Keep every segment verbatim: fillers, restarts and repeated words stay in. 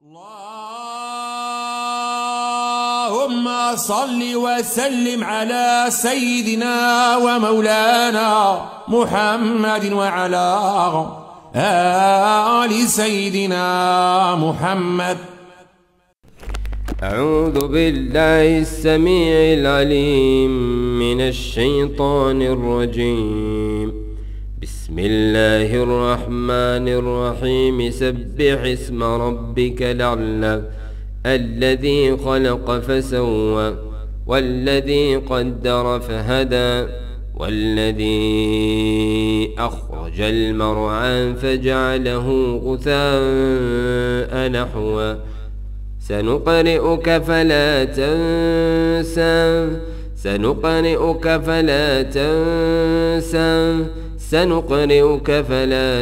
اللهم صل وسلم على سيدنا ومولانا محمد وعلى آل سيدنا محمد. أعوذ بالله السميع العليم من الشيطان الرجيم. بسم الله الرحمن الرحيم. سبح اسم ربك الأعلى الذي خلق فسوى والذي قدر فهدى والذي أخرج المرعى فجعله غثاء نحوا سنقرئك فلا تنسى سنقرئك فلا تنسى سنقرئك فلا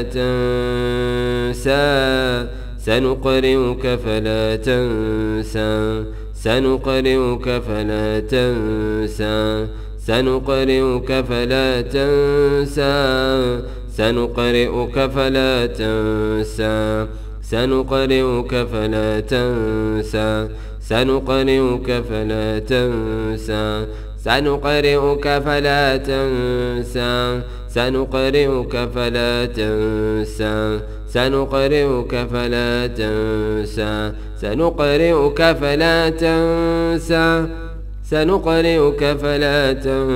تنسى سنقرئك فلا تنسى سنقرئك فلا تنسى سنقرئك فلا تنسى سنقرئك فلا تنسى سنقرئك فلا تنسى سنقرئك فلا تنسى سنقرئك فلا تنسى سنقرئك فلا تنسى سنقرئك فلا تنسى سنقرئك فلا تنسى سنقرئك فلا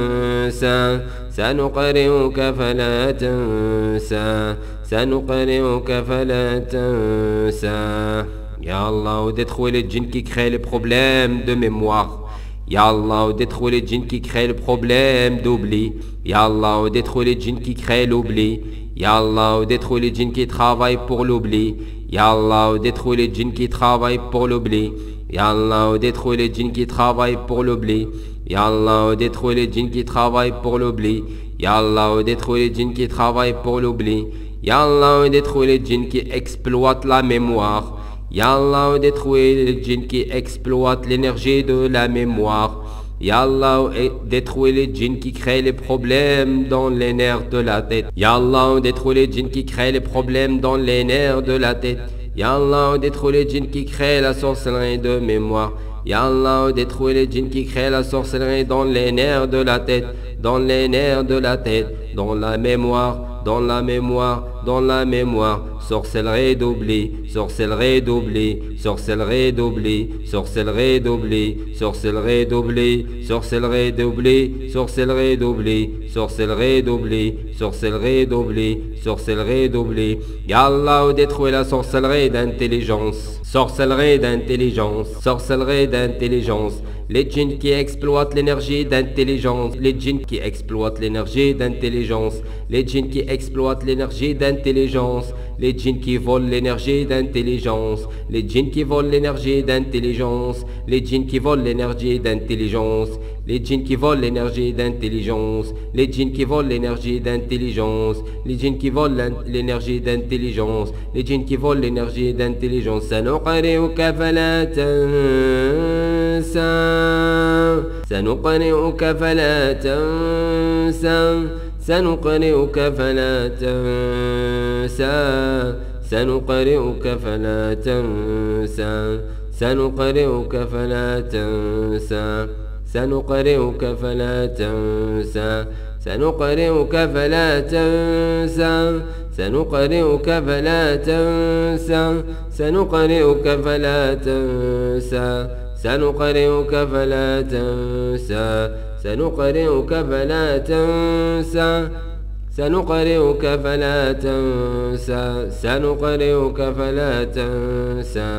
تنسى سنقرئك فلا تنسى سنقرئك فلا تنسى. يا الله ودétruire les djinns qui créent les problèmes de mémoire. Ya Allah, ou détruire les djinns qui créent le problème d'oubli. Ya Allah, ou détruire les djinns qui créent l'oubli. Ya Allah, ou détruire les djinns qui travaillent pour l'oubli. Ya Allah, ou détruire les djinns qui travaillent pour l'oubli. Ya Allah, ou détruire les djinns qui travaillent pour l'oubli. Ya Allah, ou détruire les djinns qui travaillent pour l'oubli. Ya Allah, ou détruire les djinns qui travaillent pour l'oubli. Ya Allah, ou détruire les djinns qui exploitent la mémoire. Ya Allah, détruis les djinns qui exploitent l'énergie de la mémoire. Ya Allah, détruis les djinns qui créent les problèmes dans les nerfs de la tête. Ya Allah, détruis les djinns qui créent les problèmes dans les nerfs de la tête. Ya Allah, détruis les djinns qui créent la sorcellerie de mémoire. Ya Allah, détruis les djinns qui créent la sorcellerie dans les nerfs de la tête, dans les nerfs de la tête, dans la mémoire, dans la mémoire, dans la mémoire. Sorcellerie d'oubli, sorcellerie d'oubli, sorcellerie d'oubli, sorcellerie d'oubli, sorcellerie d'oubli, sorcellerie d'oubli, sorcellerie d'oubli, sorcellerie d'oubli, sorcellerie d'oubli, sorcellerie d'oubli. Ya Allah, détruis la sorcellerie d'intelligence, sorcellerie d'intelligence, sorcellerie d'intelligence. Les djinns qui exploitent l'énergie d'intelligence, les djinns qui exploitent l'énergie d'intelligence, les djinns qui exploitent l'énergie d'intelligence, les djinns qui volent l'énergie d'intelligence, les djinns qui volent l'énergie d'intelligence, les djinns qui volent l'énergie d'intelligence, les djinns qui volent l'énergie d'intelligence, les djinns qui volent l'énergie d'intelligence, les djinns qui volent l'énergie d'intelligence, les djinns qui volent l'énergie d'intelligence. سنقرئك فلا تنسى سنقرئك فلا تنسى سنقرئك فلا تنسى سنقرئك فلا تنسى سنقرئك فلا تنسى سنقرئك فلا تنسى سنقرئك فلا تنسى سنقرئك فلا تنسى سنقرئك فلا تنسى سنقرئك فلا تنسى سنقرئك فلا تنسى سنقرئك فلا تنسى سنقرئك فلا تنسى.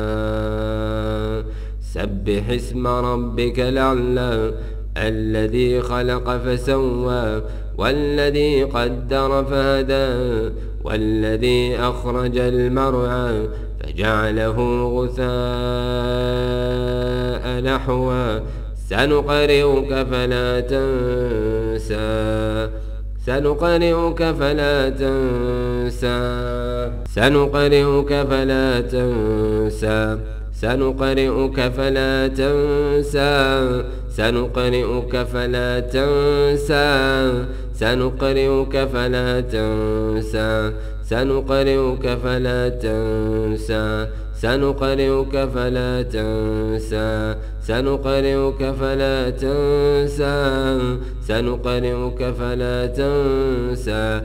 سبح اسم ربك الأعلى الذي خلق فسوى والذي قدر فهدى والذي أخرج المرعى فجعله غثاء نحوا سنقرئك فلا تنسى سنقرئك فلا تنسى سنقرئك فلا تنسى سنقرئك فلا تنسى سنقرئك فلا تنسى سنقرئك فلا تنسى سنقرئك فلا تنسى سنقرئك فلا تنسى سنقرئك فلا تنسى سنقرئك فلا تنسى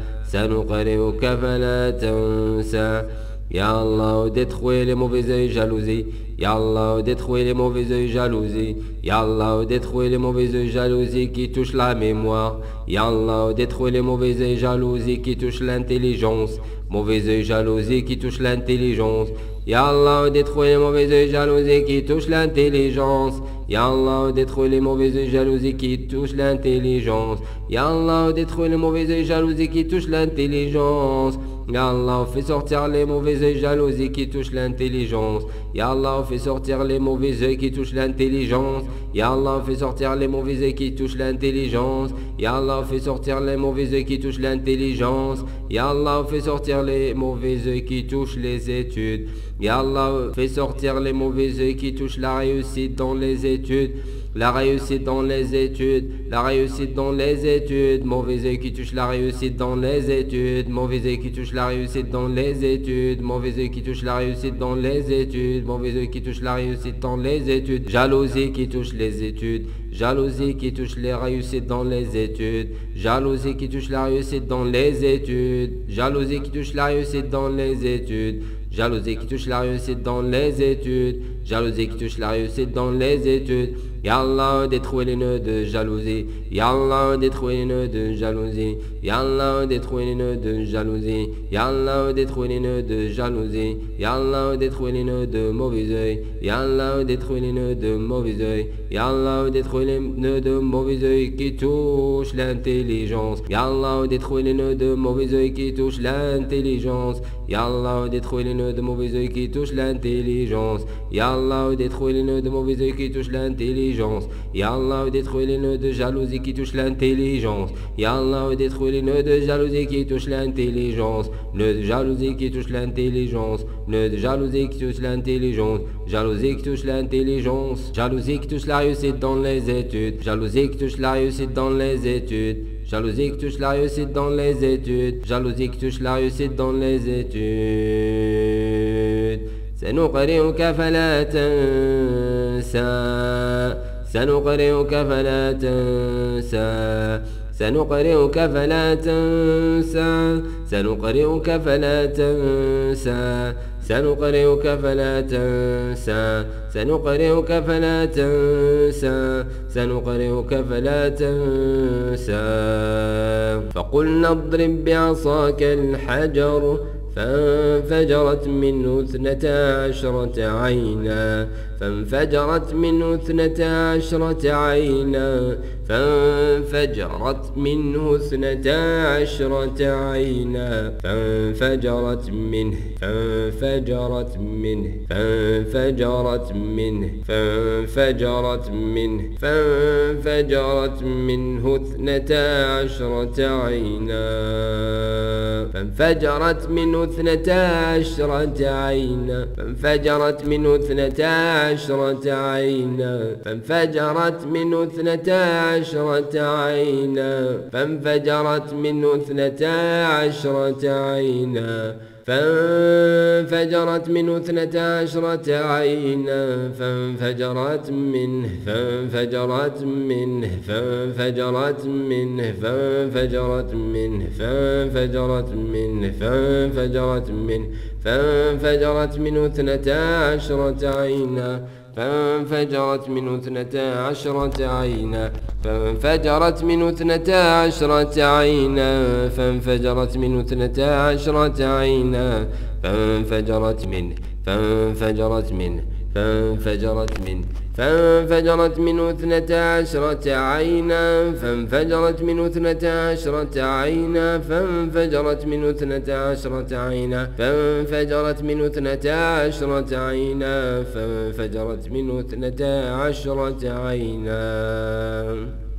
سنقرئك فلا تنسى. Ya Allah, détruis les mauvais œils jalousie. Ya Allah, détruis les mauvais œils jalousie. Ya Allah, détruis les mauvais œils jalousie qui touchent la mémoire. Ya Allah, détruis les mauvais œils jalousie qui touchent l'intelligence. Mauvais œils jalousie qui touchent l'intelligence. Ya Allah, détruis les mauvais œils jalousie qui touchent l'intelligence. Ya Allah, détruis les mauvais œils jalousie qui touchent l'intelligence. Ya Allah, détruis les mauvais œils jalousie qui touchent l'intelligence. Ya Allah, fais sortir les mauvais œils jalousie qui touchent l'intelligence. Ya Allah, fais sortir les mauvais œils qui touchent l'intelligence. Ya Allah, fais sortir les mauvais œils qui touchent l'intelligence. Ya Allah, fais sortir les mauvais œils qui touchent l'intelligence. Ya Allah, fais sortir les mauvais œils qui touchent les études. Ya Allah, fais sortir les mauvais œils qui touchent la réussite dans les études. La réussite dans les études, la réussite dans les études, mauvais œil qui touche la réussite dans les études, mauvais œil qui touche la réussite dans les études, mauvais œil qui touche la réussite dans les études, mauvais œil qui touche la réussite dans les études, jalousie qui touche les études, jalousie qui touche les réussites dans les études, jalousie qui touche la réussite dans les études, jalousie qui touche la réussite dans les études, jalousie qui touche la réussite dans les études, jalousie qui touche la réussite dans les études. Ya Allah, détruis les nœuds de jalousie. Ya Allah, détruis les nœuds de jalousie. Ya Allah, détruis les nœuds de jalousie. Ya Allah, détruis les nœuds de jalousie. Ya Allah, détruis les nœuds de mauvais œil. Ya Allah, détruis les nœuds de mauvais œil. Ya Allah, détruis les nœuds de mauvais œil qui touchent l'intelligence. Ya Allah, détruis les nœuds de mauvais œil qui touchent l'intelligence. Ya Allah, détruis les nœuds de mauvais œil qui touchent l'intelligence. Ya Allah, détruis les nœuds de mauvais œil qui touchent l'intelligence. Ya Allah, détruis les nœuds de jalousie qui touchent l'intelligence. Ya Allah, détruis les nœuds de jalousie qui touchent l'intelligence. Nœuds de jalousie qui touchent l'intelligence. Nœuds de jalousie qui touchent l'intelligence. Jalousie qui touche l'intelligence. Jalousie qui touche la réussite dans les études. Jalousie qui touche la réussite dans les études. Jalousie qui touche la réussite dans les études. Jalousie qui touche la réussite dans les études. سنقرئك فلا تنسى سنقرئك فلا تنسى سنقرئك فلا تنسى سنقرئك فلا تنسى سنقرئك فلا تنسى سنقرئك فلا تنسى سنقرئك فلا تنسى. فقلنا اضرب بعصاك الحجر فانفجرت منه اثنتا عشرة عينا فانفجرت منه اثنتا عشرة عينا فانفجرت منه اثنتا عشرة عينا فانفجرت منه فانفجرت منه فانفجرت منه فانفجرت منه فانفجرت منه اثنتا عشرة عينا فانفجرت منه اثنتا عشرة عينا فانفجرت منه اثنتا عشرة عينا فانفجرت منه اثنتا عشرة عينا فانفجرت منه اثنتا عشرة عينا فانفجرت منه اثنتا عشرة عينا فانفجرت منه فانفجرت منه فانفجرت منه فانفجرت منه فانفجرت منه فانفجرت منه فانفجرت منه اثنتا عشرة عينا فانفجرت منه اثنتا عشرة عينا فانفجرت منه اثنتا عشرة عينا فانفجرت منه اثنتا عشرة عينا فانفجرت منه فانفجرت منه فانفجرت منه فانفجرت منه اثنتا عشرة عينا فانفجرت منه اثنتا عشرة عينا فانفجرت منه اثنتا عشرة عينا فانفجرت منه اثنتا عشرة عينا فانفجرت منه اثنتا عشرة عينا.